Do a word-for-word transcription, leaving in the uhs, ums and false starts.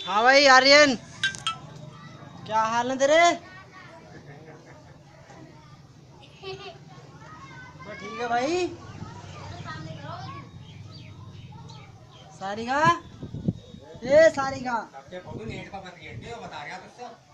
हाँ भाई आर्यन, क्या हाल है तेरे? मैं ठीक है भाई। सारिका, ए सारिका,